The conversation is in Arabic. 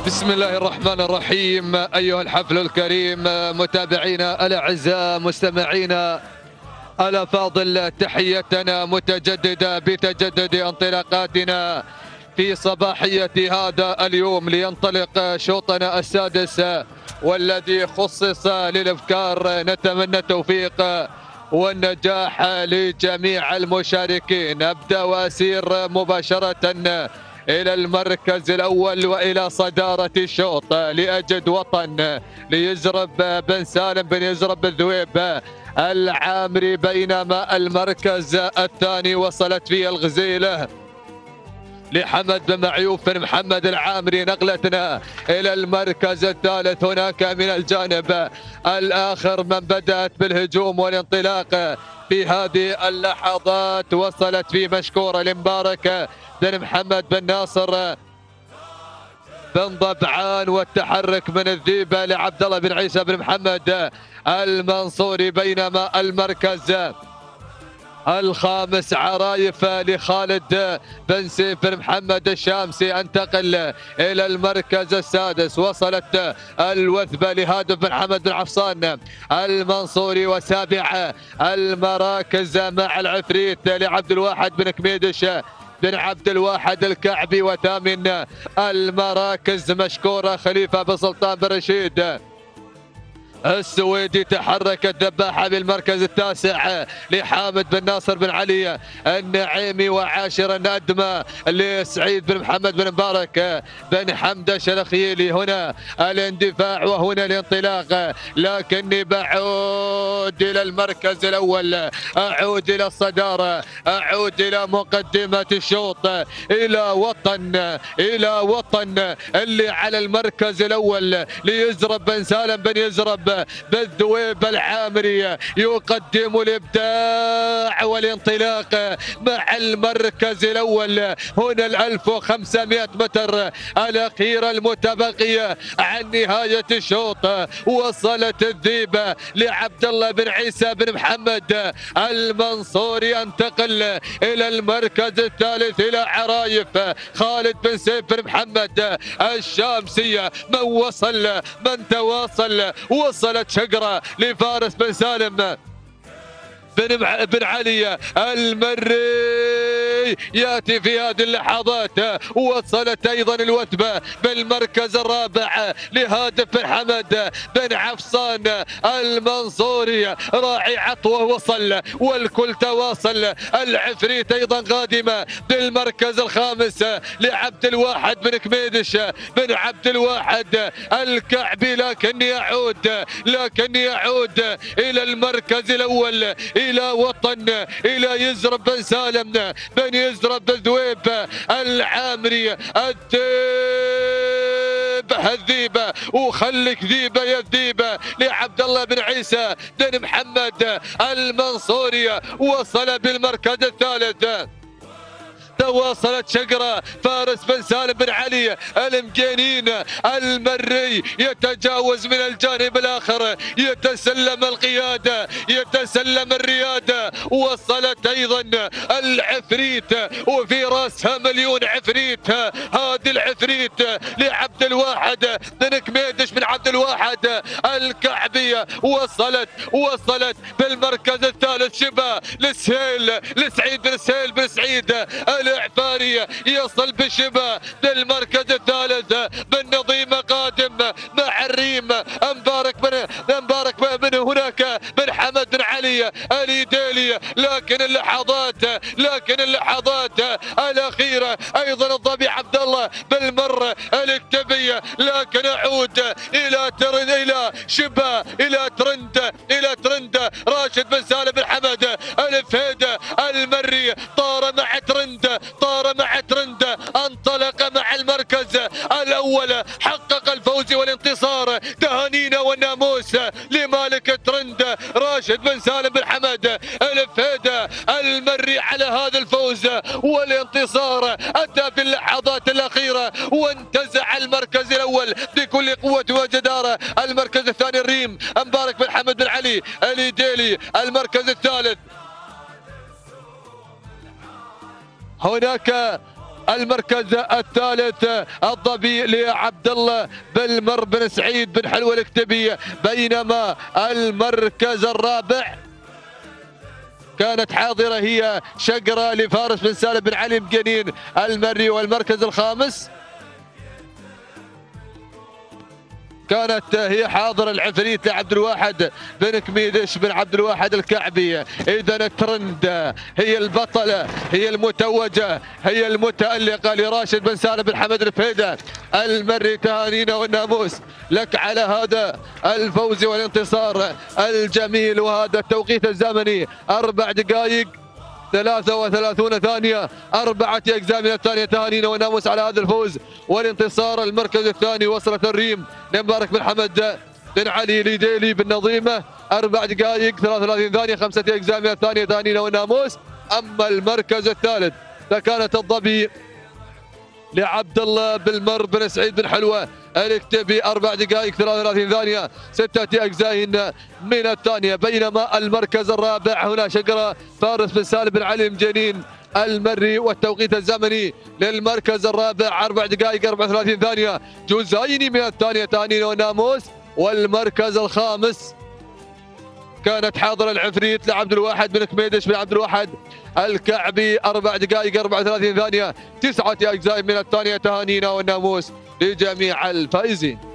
بسم الله الرحمن الرحيم. أيها الحفل الكريم، متابعينا الأعزاء، مستمعينا الأفاضل، تحيتنا متجددة بتجدد انطلاقاتنا في صباحية هذا اليوم لينطلق شوطنا السادس والذي خصص للأفكار. نتمنى التوفيق والنجاح لجميع المشاركين. أبدأ وأسير مباشرة إلى المركز الأول وإلى صدارة الشوط لأجد وطن ليزرب بن سالم بن يزرب الذويب العامري، بينما المركز الثاني وصلت فيه الغزيلة لحمد بن معيوف بن محمد العامري. نقلتنا إلى المركز الثالث، هناك من الجانب الآخر من بدأت بالهجوم والانطلاق في هذه اللحظات وصلت في مشكورة لمبارك بن محمد بن ناصر بن ضبعان، والتحرك من الذيبة لعبد الله بن عيسى بن محمد المنصوري، بينما المركز الخامس عرايف لخالد بن سيف بن محمد الشامسي. انتقل الى المركز السادس، وصلت الوثبه لهادف بن حمد بن عفصان المنصوري، وسابع المراكز مع العفريت لعبد الواحد بن كميدش بن عبد الواحد الكعبي، وثامن المراكز مشكوره خليفه بن سلطان بن رشيد السويدي. تحركت ذباحة بالمركز التاسع لحامد بن ناصر بن علي النعيمي، وعاشر الندمة لسعيد بن محمد بن مبارك بن حمدش الخيلي. هنا الاندفاع وهنا الانطلاق، لكني بعود إلى المركز الأول، أعود إلى الصدارة، أعود إلى مقدمة الشوط، إلى وطن اللي على المركز الأول ليزرب بن سالم بن يزرب بالذويب العامري، يقدم الإبداع والانطلاق مع المركز الأول. هنا 1500 متر الأخيرة المتبقية عن نهاية الشوط، وصلت الذيبة لعبد الله بن عيسى بن محمد المنصوري. انتقل إلى المركز الثالث إلى عرايف خالد بن سيف بن محمد الشامسية. من وصل، من تواصل، وصلت شقرة لفارس بن سالم بن علي المري، ياتي في هذه اللحظات. وصلت ايضا الوثبه بالمركز الرابع لهادف بن حمد بن عفصان المنصوري. راعي عطوه وصل والكل تواصل. العفريت ايضا قادمه بالمركز الخامس لعبد الواحد بن كميدش بن عبد الواحد الكعبي، لكني اعود الى المركز الاول، إلى وطن، إلى يزرب بن سالم بن يزرب الذويب العامري. الذيبة وخليك ذيبة يا الذيبة لعبد الله بن عيسى بن محمد المنصوري. وصل بالمركز الثالث، تواصلت شقرة فارس بن سالم بن علي المجينين المري، يتجاوز من الجانب الآخر، يتسلم القيادة، يتسلم الريادة. وصلت أيضا العفريت وفي رأسها مليون عفريت، هذه العفريت لعبد الواحد بن كميدش بن عبد الواحد الكعبية. وصلت بالمركز الثالث شبه لسعيد بن سهيل بن سعيد الإعفاري، يصل بشبه للمركز الثالث. بن نظيمة قادم مع الريم، مبارك من هناك بن حمد بن علي اليديلي. لكن اللحظات الأخيرة أيضا الضبي عبد الله بالمرة الكتبية. لكن أعود إلى ترند راشد بن سالم بن حمد الفهيدة المري، طار مع ترند، انطلق مع المركز الأول، حقق الفوز والانتصار. تهانينا والناموس لمالك ترند راشد بن سالم بن حمد الفهيدة المري على هذا الفوز والانتصار. أتى في اللحظات الأخيرة وانتزع المركز الأول بكل قوة وجدارة. المركز الثاني الريم مبارك بن حمد بن علي اليديلي. المركز الثالث هناك المركز الثالث الظبي لعبد الله بالمر بن سعيد بن حلوة الكتبي، بينما المركز الرابع كانت حاضرة هي شقرة لفارس بن سالم بن علي مجنين المري، والمركز الخامس كانت هي حاضر العفريت لعبد الواحد بن كميدش بن عبد الواحد الكعبي. إذا الترند هي البطلة، هي المتوجة، هي المتألقة لراشد بن سالم بن حمد الفيدة المري. تهانينا والناموس لك على هذا الفوز والانتصار الجميل، وهذا التوقيت الزمني 4 دقائق 33 ثانية 4 أجزاء من الثانية. تهانينا والناموس على هذا الفوز والانتصار. المركز الثاني وصلت الريم لمبارك بن حمد بن علي لديلي بالنظيمة 4 دقائق 33 ثانية 5 أجزاء من الثانية. تهانينا والناموس. أما المركز الثالث فكانت الظبي لعبد الله بالمر بن سعيد بن حلوة الكتبي 4 دقائق 33 ثانية 6 أجزاء من الثانية. بينما المركز الرابع هنا شقرة فارس بن سالم بن علي مجنين المري، والتوقيت الزمني للمركز الرابع 4 دقائق 34 ثانية جزئين من الثانية. تهانينا والناموس. والمركز الخامس كانت حاضرة العفريت لعبد الواحد بن كميدش بن عبد الواحد الكعبي 4 دقائق 34 ثانية 9 أجزاء من الثانية. تهانينا والناموس لجميع الفائزين.